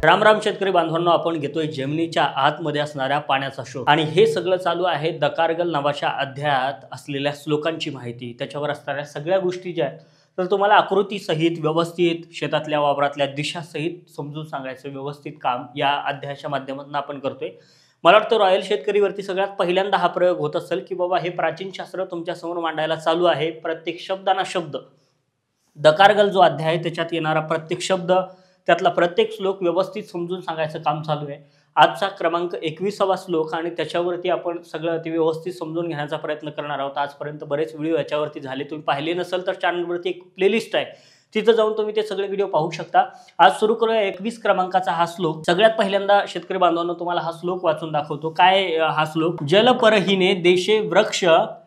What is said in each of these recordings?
राम राम शेतकरी बांधवांनो, आपण घेतोय जमिनीच्या आतमध्ये असणाऱ्या पाण्याचा शोध आणि हे सगळं चालू आहे दकारगल नावाच्या अध्यायात असलेल्या श्लोकांची माहिती, त्याच्यावर असणाऱ्या सगळ्या गोष्टी ज्या आहेत तर तुम्हाला आकृती सहित व्यवस्थित शेतातल्या वावरातल्या दिशा सहित समजून सांगायचं व्यवस्थित काम या अध्यायाच्या माध्यमातून आपण करतोय। मला वाटतं रॉयल शेतकरीवरती सगळ्यात पहिल्यांदा हा प्रयोग होत असेल की बाबा हे प्राचीन शास्त्र तुमच्या समोर मांडायला चालू आहे। प्रत्येक शब्दाना शब्द दकारगल जो अध्याय आहे त्याच्यात येणारा प्रत्येक शब्द त्यातला प्रत्येक श्लोक व्यवस्थित समजून सांगायचं काम चालू आहे। आजचा क्रमांक 21वा श्लोक आणि त्याच्यावरती आपण सगळं ते व्यवस्थित समजून घेण्याचा प्रयत्न करणार आहोत। आजपर्यंत बरेच व्हिडिओ याच्यावरती झाले, तुम्ही पाहिले नसेल तर चॅनलवरती एक प्लेलिस्ट आहे, तिथं जाऊन तुम्ही ते सगळे व्हिडिओ पाहू शकता। आज सुरू करूया 21 क्रमांकाचा हा श्लोक। सगळ्यात पहिल्यांदा शेतकरी बांधवांनो तुम्हाला हा श्लोक वाचून दाखवतो। काय हा श्लोक? जलपरहीने देशे वृक्ष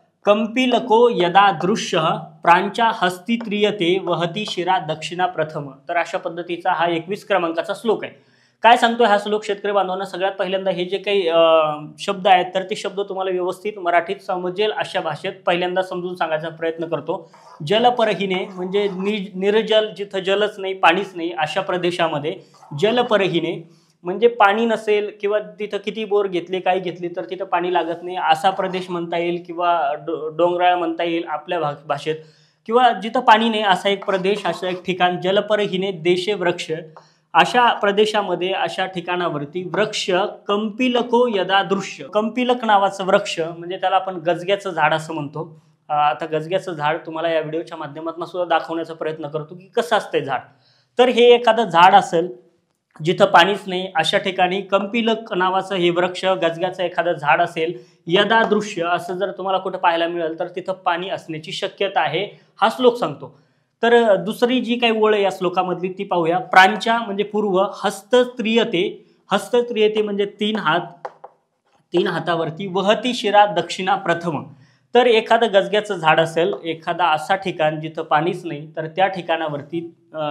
कंपिलको यदा दृश्य प्रांच्या हस्ती त्रियते वहती शिरा दक्षिणा प्रथम। तर अशा पद्धतीचा हा 21 क्रमांकाचा श्लोक आहे। काय सांगतोय हा श्लोक शेतकरी बांधवांना? सगळ्यात पहिल्यांदा हे जे काही शब्द आहेत तर ते शब्द तुम्हाला व्यवस्थित मराठीत समजेल अशा भाषेत पहिल्यांदा समजून सांगायचा प्रयत्न करतो। जलपरहीने म्हणजे निर्जल, जिथं जलच नाही पाणीच नाही अशा प्रदेशामध्ये जलपरहीने म्हणजे पाणी नसेल किंवा तिथं किती बोर घेतले काय घेतले तर तिथं पाणी लागत नाही असा प्रदेश म्हणता येईल किंवा डोंगराळ म्हणता येईल आपल्या भाषेत, किंवा जिथं पाणी नाही असा एक प्रदेश, असं एक ठिकाण। जलपरहीने देशे वृक्ष, अशा प्रदेशामध्ये अशा ठिकाणावरती वृक्ष कंपिलको यदा दृश्य, कंपिलक नावाचं वृक्ष म्हणजे त्याला आपण गजग्याचं झाड असं म्हणतो। आता गजग्याचं झाड तुम्हाला या व्हिडिओच्या माध्यमातून सुद्धा दाखवण्याचा प्रयत्न करतो की कसं असतंय झाड। तर हे एखादं झाड असेल जिथं पाणीच नाही अशा ठिकाणी कंपिलक नावाचं हे वृक्ष गजग्याचं एखादं झाड असेल, यदा दृश्य असं जर तुम्हाला कुठं पाहायला मिळेल तर तिथं पाणी असण्याची शक्यता आहे, हा श्लोक सांगतो। तर दुसरी जी काही ओळ या श्लोकामधली ती पाहूया। प्रांच्या म्हणजे पूर्व, हस्तत्रियते, हस्तत्रियते म्हणजे तीन हात, तीन हातावरती, वहती शिरा दक्षिणा प्रथम। तर एखादं गजग्याचं झाड असेल, एखादा असा ठिकाण जिथं पाणीच नाही तर त्या ठिकाणावरती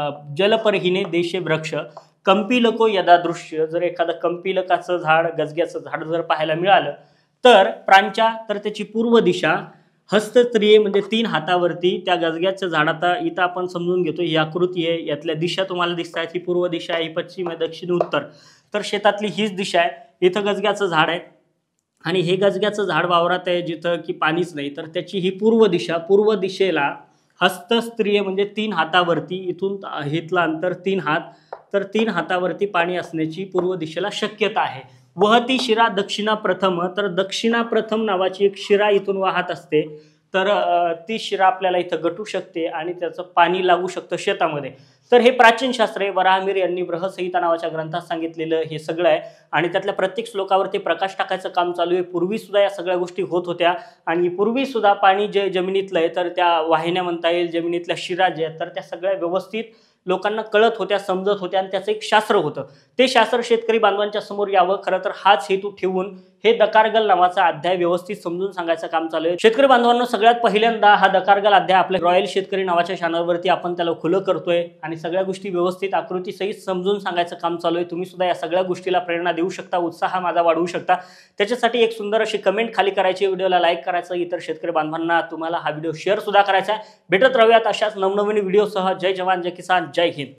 जलपरहीने देशे वृक्ष कंपिलको यदा दृश्य, जर एखादं कंपिलकाचं झाड गजग्याचं झाड जर पाहायला मिळालं तर प्रांच्या तर त्याची पूर्व दिशा, हस्तत्रिये म्हणजे तीन हातावरती त्या गजग्याचं झाड। आता इथं आपण समजून घेतो ही आकृती आहे, यातल्या दिशा तुम्हाला दिसत आहेत, ही पूर्व दिशा आहे, ही पश्चिम आहे, दक्षिण उत्तर, तर शेतातली हीच दिशा आहे। इथं गजग्याचं झाड आहे आणि हे गजग्याचं झाड वावरात आहे जिथं की पाणीच नाही तर त्याची ही पूर्व दिशा, पूर्व दिशेला हस्तस्त्रिय म्हणजे तीन हातावरती, इथून हितला अंतर तीन हात, तर तीन हातावरती पाणी असण्याची पूर्व दिशेला शक्यता आहे। वहती शिरा दक्षिणा प्रथम, तर दक्षिणा प्रथम नावाची एक शिरा इथून वाहत असते, तर ती शिरा आपल्याला इथं गटू शकते आणि त्याचं पाणी लागू शकतं शेतामध्ये। तर हे प्राचीन शास्त्र आहे, वराहमिर यांनी बृहत्संहिता नावाच्या ग्रंथात सांगितलेलं हे सगळं आहे आणि त्यातल्या प्रत्येक श्लोकावरती प्रकाश टाकायचं काम चालू आहे। पूर्वी सुद्धा या सगळ्या गोष्टी होत होत्या आणि पूर्वी सुद्धा पाणी जे जमिनीतलं आहे तर त्या वाहिन्या म्हणता येईल, जमिनीतल्या शिरा जे आहेत तर त्या सगळ्या व्यवस्थित लोकांना कळत होत्या, समजत होत्या आणि त्याचं एक शास्त्र होतं। ते शास्त्र शेतकरी बांधवांच्या समोर यावं, खरं तर हाच हेतू ठेवून हे दकारगल नावाचा अध्याय व्यवस्थित समजून सांगायचं काम चालू आहे। शेतकरी बांधवांना सगळ्यात पहिल्यांदा हा दकारगल अध्याय आपल्या रॉयल शेतकरी नावाच्या चॅनलवरती आपण त्याला खुलं करतोय आणि सगळ्या गोष्टी व्यवस्थित आकृती सहित समजून सांगायचं काम चालू आहे। तुम्ही सुद्धा या सगळ्या गोष्टीला प्रेरणा देऊ शकता, उत्साह माझा वाढवू शकता। त्याच्यासाठी एक सुंदर अशी कमेंट खाली करायची, व्हिडिओला लाईक करायचं, इतर शेतकरी बांधवांना तुम्हाला हा व्हिडिओ शेअर सुद्धा करायचा आहे। भेटत राहूयात अशाच नवनवीन व्हिडिओसह। जय जवान, जय किसान, जय हिंद।